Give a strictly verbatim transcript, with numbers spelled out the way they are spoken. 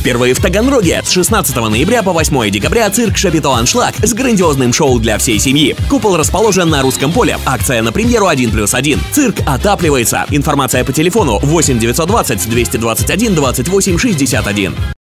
Впервые в Таганроге с шестнадцатого ноября по восьмое декабря цирк «Шапито Аншлаг» с грандиозным шоу для всей семьи. Купол расположен на Русском поле. Акция на премьеру один плюс один. Цирк отапливается. Информация по телефону восемь девятьсот двадцать двести двадцать один двадцать восемь шестьдесят один.